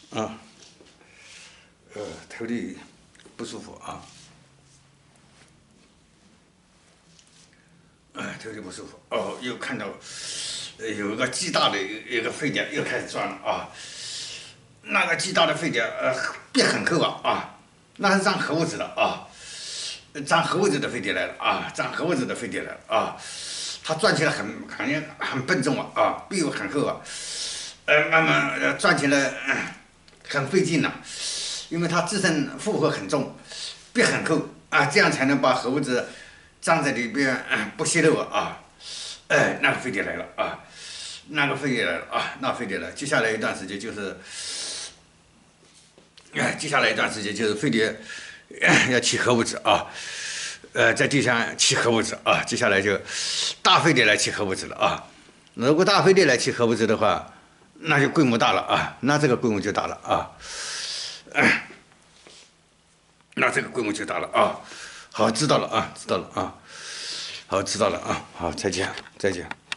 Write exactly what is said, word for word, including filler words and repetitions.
啊，呃，头里不舒服啊，哎，头里不舒服。哦，又看到呃有一个巨大的一个肺点又开始转了啊，那个巨大的肺点呃壁很厚啊啊，那是长核物质的啊，长核物质的肺点来了啊，长核物质的肺点来了啊，它转起来很感觉很笨重啊啊，壁又很厚啊，呃，慢慢呃转起来。呃很费劲呐、啊，因为它自身负荷很重，壁很厚啊，这样才能把核物质装在里边、嗯、不泄漏啊。哎，那个飞碟来了啊，那个飞碟来了啊，那飞碟来了。接下来一段时间就是，哎，接下来一段时间就是飞碟、哎、要起核物质啊，呃，在地上起核物质啊，接下来就大飞碟来起核物质了啊。如果大飞碟来起核物质的话，那就规模大了啊，那这个规模就大了啊，哎，那这个规模就大了啊。好，知道了啊，知道了啊，好，知道了啊，好，再见，再见。